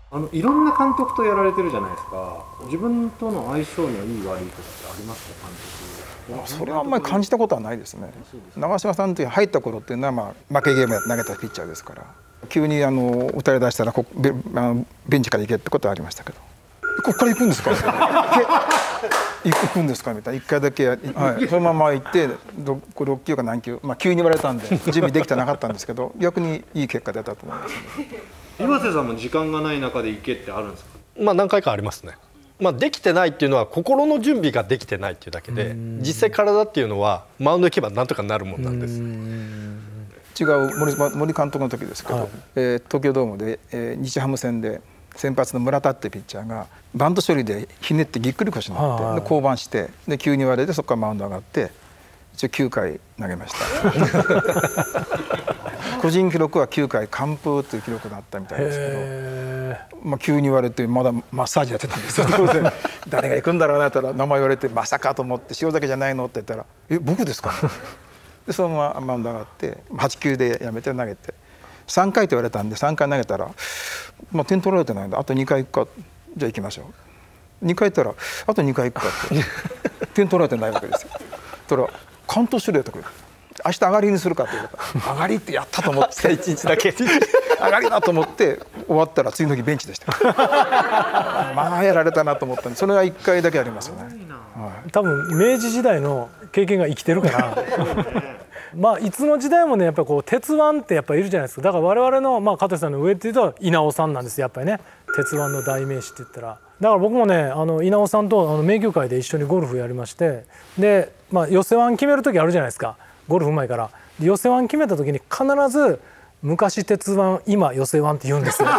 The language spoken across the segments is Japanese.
いろんな監督とやられてるじゃないですか。自分との相性にはいい悪いとかってありますか、監督。 それはあんまり感じたことはないですね。長嶋さんという入った頃っていうのは、負けゲーム投げたピッチャーですから、急に打たれ出したらベンチから行けってことはありましたけど、ここから行くんですか行くんですかみたいな、1回だけ、はい、そのまま行って6球か何球、急に言われたんで準備できてなかったんですけど、逆にいい結果出たと思います、ね。 岩瀬さんも時間がない中で行けってあるんですか。 何回かありますね。できてないっていうのは心の準備ができてないっていうだけで、実際体っていうのはマウンド行けばなんとかなるもんなんです。 違う森監督の時ですけど、東京ドームで、日ハム戦で先発の村田ってピッチャーがバント処理でひねってぎっくり腰になって、降板してで急に言われて、そこからマウンド上がって一応9回投げました個人記録は9回完封という記録だったみたいですけど、急に言われてまだマッサージやってたんですよ誰が行くんだろうなって言ったら名前言われて、まさかと思って「塩崎じゃないの?」って言ったら「え僕ですか?」でそのままマウンド上がって8球でやめて投げて3回と言われたんで3回投げたら、点取られてないんであと2回行くか、じゃあ行きましょう。2回行ったらあと2回行くかって点取られてないわけですよ。そしたら関東指令とか明日上がりにするかって言われた。上がりってやったと思って1日だけ上がりだと思って終わったら次の日ベンチでしたやられたなと思ったんで、それは1回だけありますよね。 多分明治時代の経験が生きてるからいつの時代もね、やっぱり鉄腕ってやっぱいるじゃないですか。だから我々の香取さんの上っていうと稲尾さんなんですよ、やっぱりね。鉄腕の代名詞って言ったら。だから僕もね、稲尾さんと名球会で一緒にゴルフやりまして、で、寄せワン決める時あるじゃないですか、ゴルフうまいから。寄せワン決めた時に必ず「昔鉄腕今寄せワン」って言うんですよ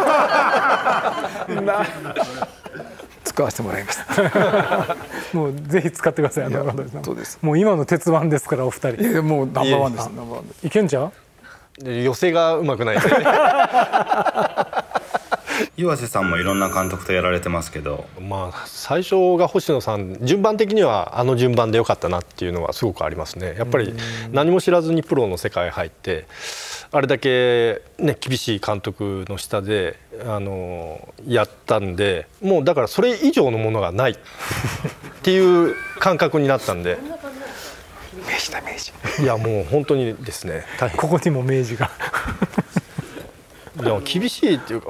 使わせてもらいますもうぜひ使ってください。 そうです。 もう今の鉄腕ですから、お二人。 いやもうナンバーワンです。ナンバーワンです。 いけんちゃう？ 寄せがうまくないですね岩瀬さんもいろんな監督とやられてますけど、 最初が星野さん、順番的には順番でよかったなっていうのはすごくありますね。やっぱり何も知らずにプロの世界入ってあれだけ、厳しい監督の下でやったんで、もうだからそれ以上のものがないっていう感覚になったんで。 明治だ明治。 いやもう本当にですね、 ここにも明治がいや厳しいっていうか、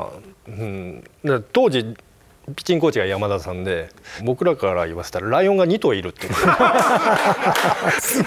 当時ピッチングコーチが山田さんで、僕らから言わせたらライオンが2頭いるっていうす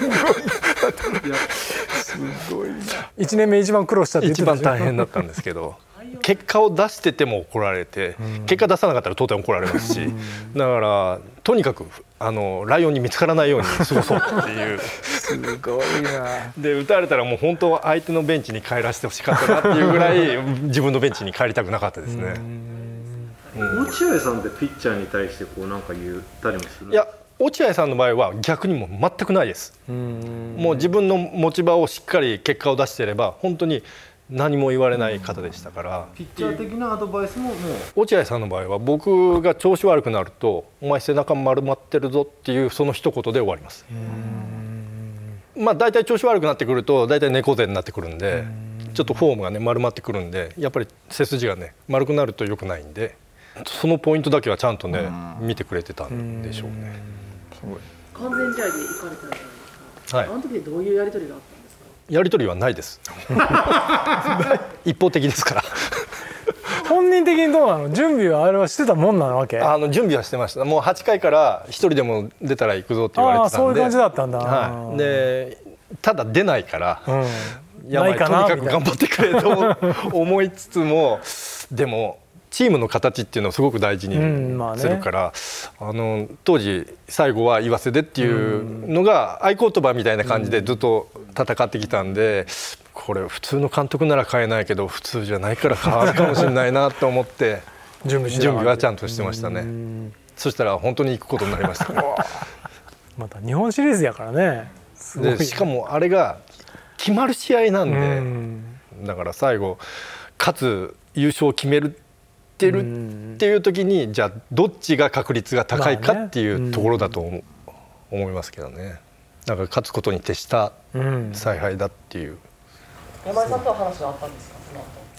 ごいな。 1年目一番苦労したって言ってた一番大変だったんですけど結果を出してても怒られて、結果出さなかったら当然怒られますし、だからとにかくライオンに見つからないように過ごそうっていうすごいな。 で打たれたらもう本当は相手のベンチに帰らせてほしかったなっていうぐらい自分のベンチに帰りたくなかったですね。 落合さんってピッチャーに対してなんか言ったりもする？ いや、落合さんの場合は逆にもう全くないです。もう自分の持ち場をしっかり結果を出していれば本当に何も言われない方でしたから。 ピッチャー的なアドバイスももう落合さんの場合は僕が調子悪くなると「お前背中丸まってるぞ」っていうその一言で終わります。大体調子悪くなってくると大体猫背になってくるんで、ちょっとフォームがね丸まってくるんで、やっぱり背筋がね丸くなると良くないんで、そのポイントだけはちゃんとね見てくれてたんでしょうね。 完全試合で行かれたじゃないですか。 はい、 あの時でどういうやり取りがあったんですか？ やり取りはないです一方的ですから本人的にどうなの？準備はあれはしてたもんなわけ？ 準備はしてました。もう8回から1人でも出たら行くぞって言われてたんで。 そういう感じだったんだ。 はい、でただ出ないから、やばい、とにかく頑張ってくれと思いつつも、でもチームの形っていうのをすごく大事にするから、当時最後は岩瀬でっていうのが合言葉みたいな感じでずっと戦ってきたんで、これ普通の監督なら変えないけど普通じゃないから変わるかもしれないなと思って準備はちゃんとしてましたね。そしたら本当に行くことになりましたまた日本シリーズやからね。 でしかもあれが決まる試合なんで、だから最後勝つ優勝を決めるっていう時に、じゃあどっちが確率が高いかっていうところだと思いますけどね。だから勝つことに徹した采配だっていう。 山井さんとは話があったんですか？その後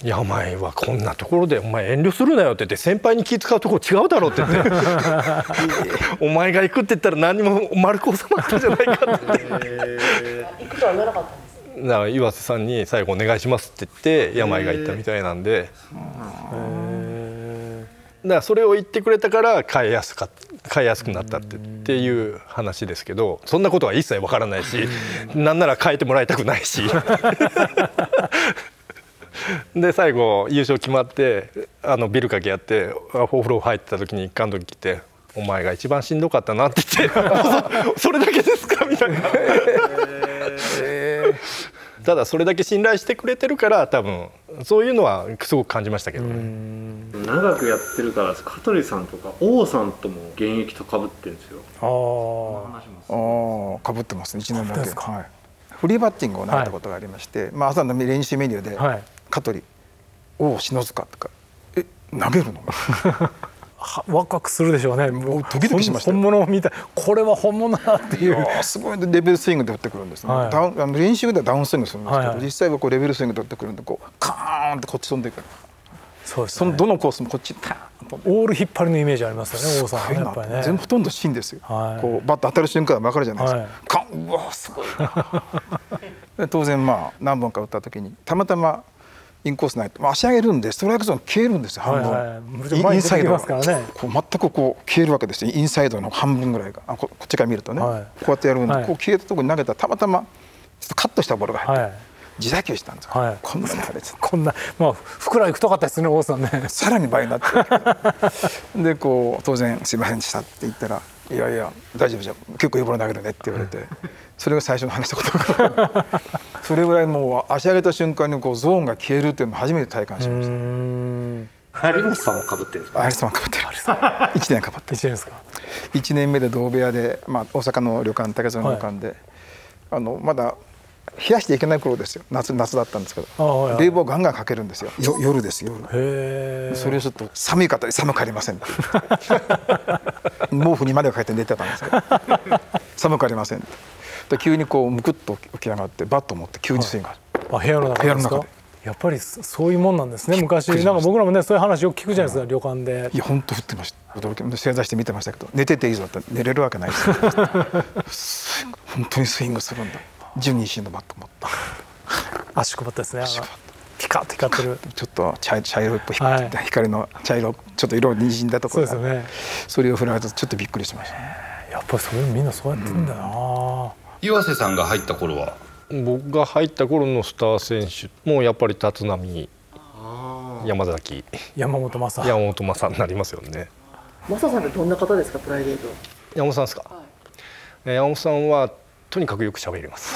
山井はこんなところでお前遠慮するなよって言って先輩に気遣うところ違うだろうって言ってお前が行くって言ったら何も丸く収まったじゃないかって言って行くとは言わなかったんですか？ だから岩瀬さんに最後お願いしますって言って山井が行ったみたいなんで、だからそれを言ってくれたから買いやすくなったっていう話ですけど、そんなことは一切わからないし、なんなら変えてもらいたくないしで最後優勝決まってビルかけやってお風呂入ってた時に監督来て「お前が一番しんどかったな」って言ってそれだけですかみたいなただそれだけ信頼してくれてるから多分そういうのはすごく感じましたけどね。 長くやってるから香取さんとか王さんとも現役と被ってるんですよ。 被ってますね、1年だけ。フリーバッティングを投げたことがありまして、朝の練習メニューで香取王篠塚とか投げるのワクワクするでしょうね。 もうドキドキしました。 本物を見た、これは本物だっていう。 すごいレベルスイングで打ってくるんですね。練習ではダウンスイングするんですけど、実際はこうレベルスイングで打ってくるんで、こうカーンってこっち飛んでいく。 そうですね。 どのコースもこっちターンと。 オール引っ張りのイメージありますよね、王さんはやっぱりね。 全部ほとんど芯ですよ。こうバッと当たる瞬間は分かるじゃないですか。カン、うわすごいな。当然何本か打った時にたまたまインコースないと足上げるんでストライクゾーン消えるんですよ、半分。インサイドこう全くこう消えるわけですよ、インサイドの半分ぐらいがこっちから見るとね、こうやってやるんで、こう消えたところに投げたらたまたまちょっとカットしたボールが入って。自打球したんですよ。こんなに腫れてこんなふくらい太かったですね、王さんね。 さらに倍になってでこう当然「すいませんでした」って言ったら「いやいや大丈夫じゃん、結構いいボール投げるね」って言われて、それが最初の話したことがそれぐらいもう足上げた瞬間にこうゾーンが消えるっていうのを初めて体感しました。 有本さんも被ってるんですか？ 有本さんも被ってる。1年被ってる。 1年ですか。 1年目で同部屋で、大阪の旅館、竹園の旅館で、まだ冷やしていけない頃ですよ。夏だったんですけど、冷房ガンガンかけるんですよ。夜です、夜。それをちょっと寒い方に寒くありません毛布にまでかけて寝てたんですけど寒くありませんで、急にこうむくっと起き上がってバットを持って急にスイング。 部屋の中ですか？やっぱりそういうもんなんですね。昔なんか僕らもねそういう話よく聞くじゃないですか、旅館で。いや本当降ってました。正座して見てましたけど、寝てていいぞって寝れるわけないですよ本当にスイングするんだ。12シーンのバット持った足配ったですね。ピカッと光ってる、 ちょっと茶色っぽい光の茶色、ちょっと色にじんだところが、それを振られるとちょっとびっくりしましたね。 やっぱりそういうみんなそうやってるんだな。 岩瀬さんが入った頃は？ 僕が入った頃のスター選手もやっぱり立浪、山崎、 山本昌になりますよね。 昌さんってどんな方ですか、プライベート？ 山本さんですか？山本さんはとにかくよく喋ります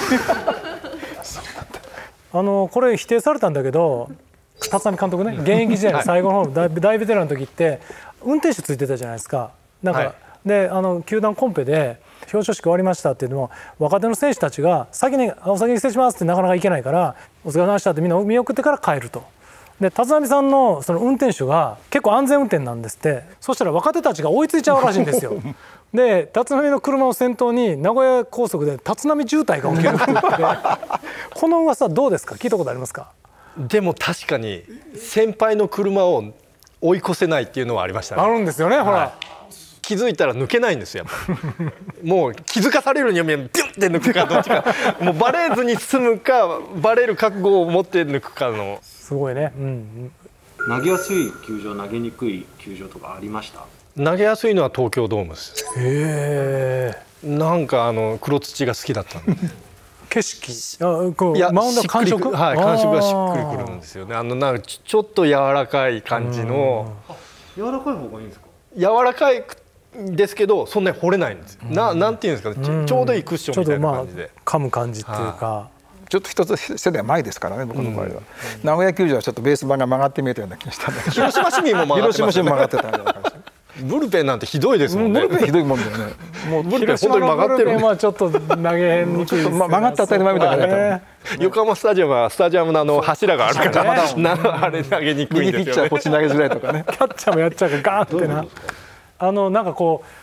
これ否定されたんだけど、立浪監督ね、現役時代の最後の方大ベテランの時って運転手ついてたじゃないですか。なんか、で球団コンペで表彰式終わりましたっていうのも若手の選手たちが先に「お先に失礼します」ってなかなかいけないから「お疲れ様でした」ってみんな見送ってから帰ると。で立浪さんのその運転手が結構安全運転なんですって。そしたら若手たちが追いついちゃうらしいんですよで立浪の車を先頭に名古屋高速で立浪渋滞が起きるって言ってこの噂どうですか、聞いたことありますか？ でも確かに先輩の車を追い越せないっていうのはありましたね。 あるんですよね、ほら。 気づいたら抜けないんですよ。やっぱもう気づかされるにはビュンって抜くかどっちかもうバレずに済むかバレる覚悟を持って抜くかの。 すごいね。 投げやすい球場、投げにくい球場とかありました？ 投げやすいのは東京ドームです。 へえ。 なんか黒土が好きだったんで景色、こうマウンド感触、 感触がしっくりくるんですよね。なんかちょっと柔らかい感じの。 柔らかい方がいいんですか？ 柔らかいですけどそんなに掘れないんですよ。なんていうんですかね、ちょうどいいクッションみたいな感じで噛む感じっていうか。 ちょっと一つ世代前ですからね、僕の場合は。名古屋球場はちょっとベース板が曲がって見えたような気がしたんだけど、 広島市民も曲がってましたね。 広島市民も曲がってたような感じ。 ブルペンなんてひどいですもんね。 ブルペンひどいもんだよね。 もうブルペン本当に曲がってる。 まあちょっと投げにくい。 曲がった当たり前みたいなね。 横浜スタジアムはスタジアムの柱があるからあれ投げにくいんですよね。 右ピッチャーこっち投げづらいとかね。 キャッチャーもやっちゃうからガーンってな。なんかこう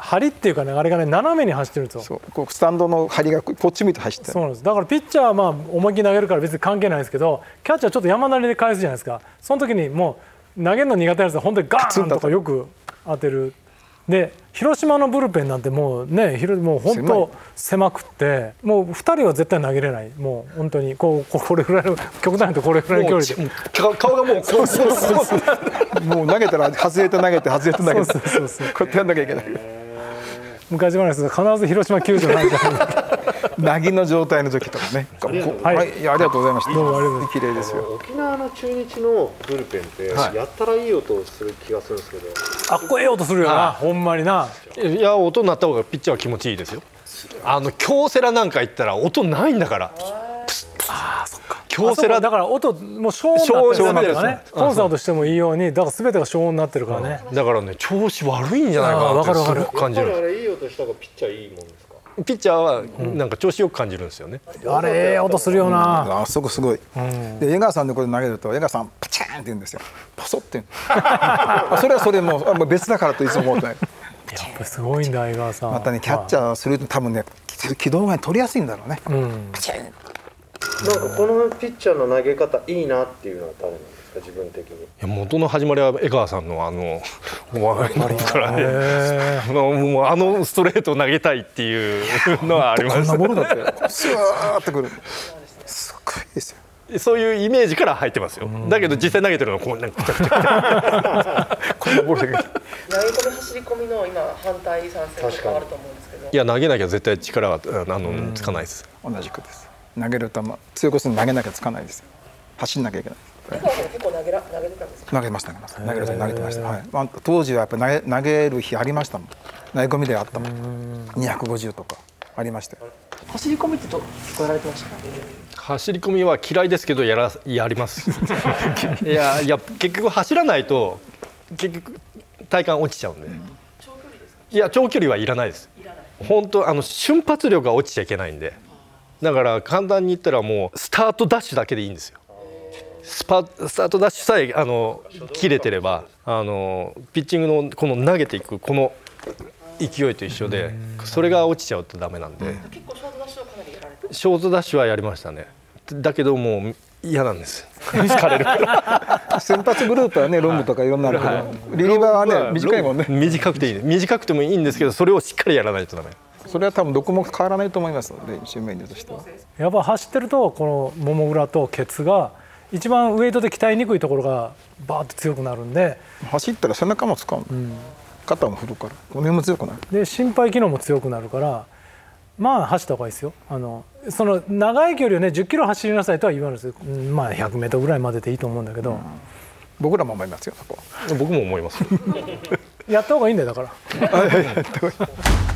針っていうかねあれがね斜めに走ってるんですよ。 そうこうスタンドの針がこっち向いて走ってる。 そうなんです。だからピッチャーはまあ思いっきり投げるから別に関係ないんですけど、キャッチャーちょっと山なりで返すじゃないですか。その時にもう投げるの苦手なやつは本当にガーンとかよく当てる。で広島のブルペンなんてもうねもう本当狭くってもう2人は絶対投げれない。もう本当にこれぐらいの極端にとこれぐらいの距離で顔がもうこうもう投げたら外れて投げて外れて投げてそうこうやってやんなきゃいけない。 昔話ですと必ず広島球場なんかなぎの状態の時とかね。はい、ありがとうございました。 どうもありがとうございます。 綺麗ですよ。 沖縄の中日のブルペンってやったらいい音する気がするんですけど、 あっこええ音するよな、ほんまにな。 いや音鳴った方がピッチャーは気持ちいいですよ。京セラなんか行ったら音ないんだから。 ああそっか。 京セラだから音もう消音になってるからね。コンサートしてもいいようにだから全てが消音になってるからね。 だからね調子悪いんじゃないかなってすごく感じる。 あれいい音した方がピッチャーいいもんですか？ ピッチャーはなんか調子よく感じるんですよね。 あれええ音するよな。 あそこすごい。で江川さんでこれ投げると江川さんパチーンって言うんですよ。ポソってそれはそれもう別だからといつも思ってない。 やっぱすごいんだ江川さん。 またねキャッチャーすると多分ね軌道が取りやすいんだろうね。パチン。 なんかこのピッチャーの投げ方いいなっていうのは誰なんですか自分的に？ いや元の始まりは江川さんのお笑いのからね、もうストレートを投げたいっていうのはあります。 こんなものだってスワーってくる。すごいですよ。 そういうイメージから入ってますよ。だけど実際投げてるのはこんなくちゃくちゃこんなボールだけど。 投げ込み走り込みの今反対賛成とかあると思うんですけど。 いや投げなきゃ絶対力はつかないです。 同じくです。投げる球強くする投げなきゃつかないですよ。走んなきゃいけない。 江川さん結構投げてたんですか？ 投げました投げる時投げてました。はい。当時はやっぱり投げる日ありましたもん。投げ込みであったもん。250とかありましたよ。 走り込みって聞こえられてましたか？ 走り込みは嫌いですけどやります。いや結局走らないと結局体感落ちちゃうんで。 長距離ですか？ いや長距離はいらないです。本当瞬発力が落ちちゃいけないんで。だから簡単に言ったらもうスタートダッシュだけでいいんですよ。スタートダッシュさえ切れてればピッチングのこの投げていくこの勢いと一緒でそれが落ちちゃうとダメなんで。 結構ショートダッシュはかなりやられて。 ショートダッシュはやりましたね。だけどもう嫌なんです。疲れるから先発グループはねロングとかいろんなあるけど、リリーバーはね短いもんね。 短くていいね。短くてもいいんですけどそれをしっかりやらないとダメ。 それは多分どこも変わらないと思いますので練習メニューとしては。 やっぱ走ってるとこのもも裏とケツが一番ウエイトで鍛えにくいところがバーッと強くなるんで。 走ったら背中も使う、肩も振るから骨も強くなる。 で心肺機能も強くなるからまあ走った方がいいですよ。その長い距離をね10キロ走りなさいとは言わないですけど、まあ100メートルぐらいまででいいと思うんだけど、 僕らも思いますよ。 僕も思います。 やった方がいいんだよだから。